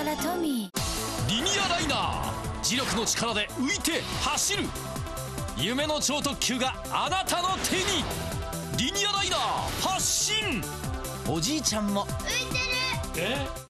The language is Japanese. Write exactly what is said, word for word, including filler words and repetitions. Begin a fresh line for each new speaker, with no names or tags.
からトミー。
リニアライナー、磁力の力で浮いて走る。夢の超特急があなたの手に。リニアライナー発進。おじいちゃんも
浮いてる。
え